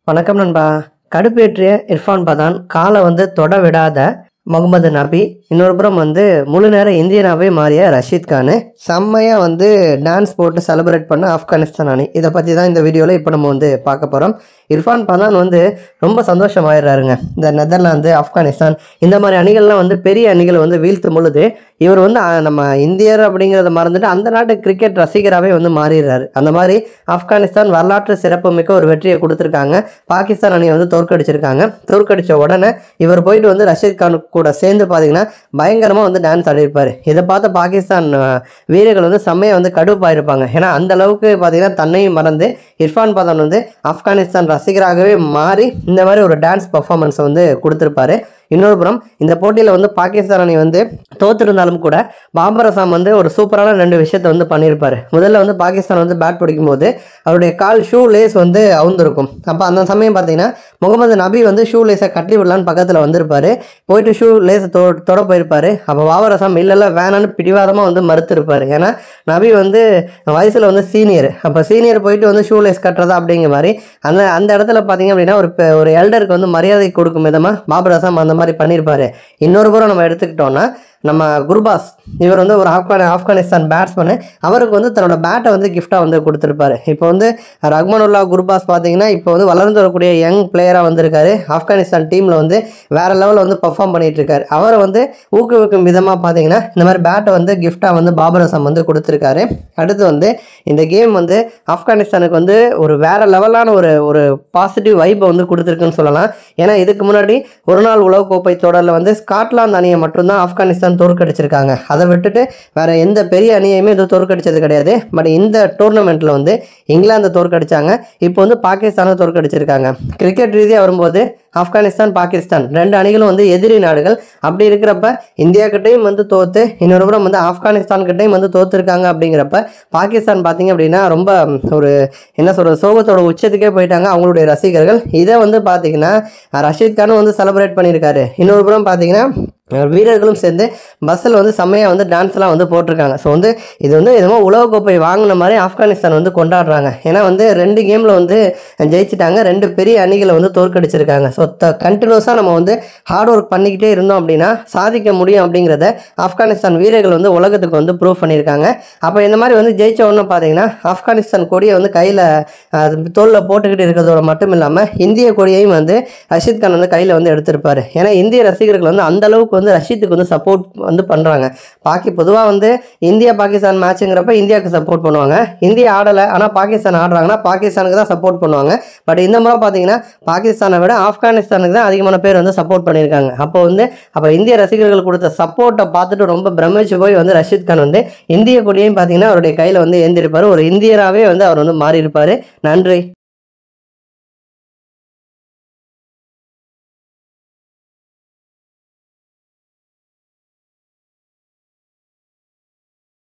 வணக்கம் நண்பா. கடுப்பேற்றிய இர்ஃபான் பதான் காலை தொட விடாத முகமது நபி, இன்னொரு புறம் முழு நேர இந்தியனாகவே மாறிய ரஷீத் கானு செம்மையாக டான்ஸ் போட்டு செலிப்ரேட் பண்ண ஆப்கானிஸ்தான் அணி. இதை பற்றி தான் இந்த வீடியோவில் இப்போ நம்ம பார்க்க போகிறோம். இர்ஃபான் பதான் ரொம்ப சந்தோஷமாயிடுறாருங்க. இந்த நெதர்லாந்து, ஆப்கானிஸ்தான் இந்த மாதிரி அணிகள்லாம் பெரிய அணிகள் வீழ்த்தும் பொழுது இவர் நம்ம இந்தியர் அப்படிங்கிறத மறந்துட்டு அந்த நாட்டு கிரிக்கெட் ரசிகராகவே மாறிடுறாரு. அந்த மாதிரி ஆப்கானிஸ்தான் வரலாற்று சிறப்புமிக்க ஒரு வெற்றியை கொடுத்துருக்காங்க. பாகிஸ்தான் அணியை தோற்கடிச்சிருக்காங்க. தோற்கடித்த உடனே இவர் போயிட்டு ரஷீத் கான் கூட சேர்ந்து பார்த்தீங்கன்னா பயங்கரமாக டான்ஸ் ஆடிருப்பார். இதை பார்த்த பாகிஸ்தான் வீரர்கள் செம்மையாக கடுப்பாயிருப்பாங்க. ஏன்னா அந்த அளவுக்கு பார்த்தீங்கன்னா தன்னையும் மறந்து இர்ஃபான் பதான் ஆப்கானிஸ்தான் ரசிகராகவே மாறி இந்த மாதிரி ஒரு டான்ஸ் பர்ஃபார்மன்ஸை கொடுத்துருப்பாரு. இன்னொரு புறம் இந்த போட்டியில் பாகிஸ்தான் அணி தோற்றிருந்தாலும் கூட பாபர் அசாம் ஒரு சூப்பரான 2 விஷயத்தை பண்ணியிருப்பார். முதல்ல பாகிஸ்தான் பேட் பிடிக்கும் போது அவருடைய கால் ஷூ லேஸ் அவுந்திருக்கும். அப்போ அந்த சமயம் பார்த்தீங்கன்னா முகமது நபி ஷூ லேஸை கட்டி விடலான்னு பக்கத்தில் வந்திருப்பார். போயிட்டு ஷூ லேஸை தொட போயிருப்பார். அப்போ பாபர் அசாம் இல்லைல்ல வேணான்னு பிடிவாதமாக மறுத்திருப்பார். ஏன்னா நபி வயசில் சீனியர். அப்போ சீனியர் போயிட்டு ஷூ லேஸ் கட்டுறதா அப்படிங்கிற மாதிரி அந்த இடத்துல பார்த்தீங்க அப்படின்னா ஒரு எல்டருக்கு மரியாதை கொடுக்கும் விதமாக பாபர் அசாம் அந்த மாதிரி பண்ணியிருப்பாரு. இன்னொரு புறம் நம்ம எடுத்துக்கிட்டோம்னா நம்ம குர்பாஸ், இவர் ஒரு ஆப்கானிஸ்தான் பேட்ஸ்மேனு. அவருக்கு தன்னோட பேட்டை கிஃப்டாக கொடுத்துருப்பாரு. இப்போ ரஹ்மானுல்லா குர்பாஸ் பார்த்தீங்கன்னா இப்போ வளர்ந்து வரக்கூடிய யங் பிளேயராக வந்திருக்காரு. ஆப்கானிஸ்தான் டீமில் வேறு லெவலில் பர்ஃபார்ம் பண்ணிட்டு இருக்காரு. அவரை ஊக்குவிக்கும் விதமாக பார்த்தீங்கன்னா இந்த மாதிரி பேட்டை கிஃப்டாக பாபர் அசாம் கொடுத்துருக்காரு. அடுத்து இந்த கேம் ஆப்கானிஸ்தானுக்கு ஒரு வேறு லெவலான ஒரு பாசிட்டிவ் வைப்பை கொடுத்துருக்குன்னு சொல்லலாம். ஏன்னா இதுக்கு முன்னாடி ஒரு நாள் உலகக்கோப்பை தொடரில் ஸ்காட்லாந்து அணியை மட்டும்தான் ஆப்கானிஸ்தான் தோற்கடிச்சிருக்காங்க. அதை விட்டுட்டு வேற எந்த பெரிய அணியையுமே தோற்கடிச்சது கிடையாது. பட் இந்த டோர்னமெண்ட்ல இங்கிலாந்து தோற்கடிச்சாங்க. இப்போ பாகிஸ்தானை தோற்கடிச்சிருக்காங்க. கிரிக்கெட் ரீதியாக வரும்போது ஆப்கானிஸ்தான், பாகிஸ்தான் 2 அணிகளும் எதிரி நாடுகள். அப்படி இருக்கிறப்ப இந்தியா கிட்டையும் தோத்து, இன்னொரு புறம் ஆப்கானிஸ்தான் கிட்டையும் தோத்துருக்காங்க. அப்படிங்கிறப்ப பாகிஸ்தான் பார்த்தீங்க அப்படின்னா ரொம்ப ஒரு என்ன சொல்றது, சோகத்தோட உச்சத்துக்கே போயிட்டாங்க அவங்களுடைய ரசிகர்கள். இதை பார்த்தீங்கன்னா ரஷீத் கானும் செலிப்ரேட் பண்ணியிருக்காரு. இன்னொரு புறம் பார்த்தீங்கன்னா வீரர்களும் சேர்ந்து பஸ்ஸில் செம்மையாக டான்ஸ்லாம் போட்டிருக்காங்க. ஸோ இது எதுவும் உலகக்கோப்பை வாங்கின மாதிரி ஆப்கானிஸ்தான் கொண்டாடுறாங்க. ஏன்னா 2 கேமில் ஜெயிச்சிட்டாங்க. 2 பெரிய அணிகளை தோற்கடிச்சிருக்காங்க. ஸோ கண்டினியூஸாக நம்ம ஹார்ட் ஒர்க் பண்ணிக்கிட்டே இருந்தோம் அப்படின்னா சாதிக்க முடியும் அப்படிங்கிறத ஆப்கானிஸ்தான் வீரர்கள் உலகத்துக்கு ப்ரூவ் பண்ணியிருக்காங்க. அப்போ இந்த மாதிரி ஜெயிச்ச உடனே பார்த்தீங்கன்னா ஆப்கானிஸ்தான் கொடியை கையில் தோளில் போட்டுக்கிட்டு இருக்கிறதோட மட்டும் இல்லாமல் இந்திய கொடியையும் ரஷீத் கான் கையில் எடுத்திருப்பார். ஏன்னா இந்திய ரசிகர்கள் அந்த அளவுக்கு ரஷீத்துக்கு சப்போர்ட் பண்ணுறாங்க. பொதுவாக இந்தியா பாகிஸ்தான் மேட்சுங்கிறப்ப இந்தியாவுக்கு சப்போர்ட் பண்ணுவாங்க. இந்தியா ஆடலை, ஆனால் பாகிஸ்தான் ஆடுறாங்கன்னா பாகிஸ்தானுக்கு தான் சப்போர்ட் பண்ணுவாங்க. பட் இந்த முறை பார்த்தீங்கன்னா பாகிஸ்தானை விட ஆப்கானிஸ்தானுக்கு தான் அதிகமான பேர் சப்போர்ட் பண்ணியிருக்காங்க. அப்போ இந்திய ரசிகர்கள் கொடுத்த சப்போர்ட்டை பார்த்துட்டு ரொம்ப பிரமிச்சு போய் ரஷீத் கான் இந்திய கொடியையும் பார்த்தீங்கன்னா அவருடைய கையில் ஏந்திருப்பார். ஒரு இந்தியராகவே அவர் மாறி இருப்பார். நன்றி.